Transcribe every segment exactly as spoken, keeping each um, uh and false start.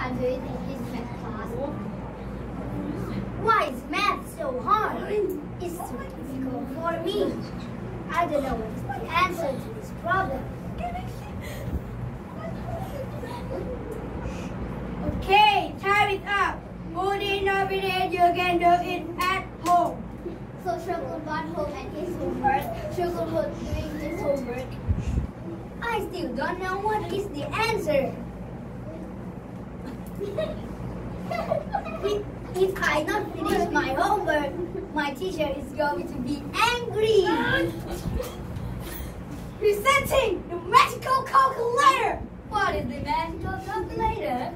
can't do it in his math class. Why is math so hard? It's too difficult for me. I don't know what is the answer to this problem. Okay, time it up. Moody nominated you can do it at home. So Shogun got home and his homework. Shogun was doing his homework. I still don't know what is the answer. If I not finish my homework, my teacher is going to be angry. Presenting the magical calculator. What is the magical calculator?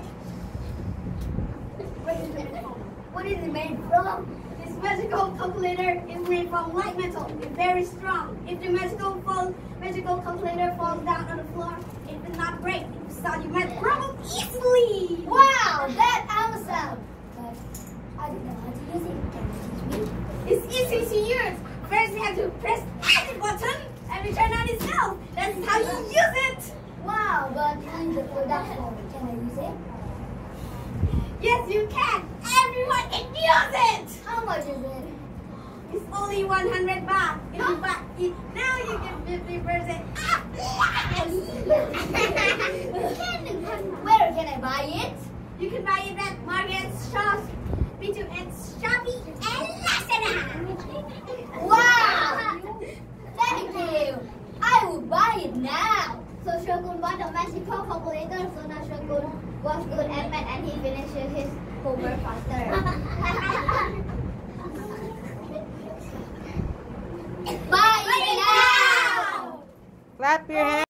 What is it from? What is it made from? This magical calculator is made from light metal. It's very strong. If the magical fall, magical calculator falls down on the floor, it will not break. It will solve your math problem easily. Wow, that's awesome! But I don't know how to use it. Can you teach me? It's easy to use. First, you have to press the button and it turn on itself. That's how you use it. Wow, but in the product form, can I use it? Yes, you can. Everyone can use it. How much is it? It's only one hundred baht. If you buy it now, you get fifty percent. Where can I buy it? You can buy it at Market's shops, B two X, Shopee, and Lazada. Wow! Thank you. I will buy it now. So Shogun bought a magical calculator, so now Shogun was good at math and he finished his homework faster. Bye, Bye now! Clap your hands.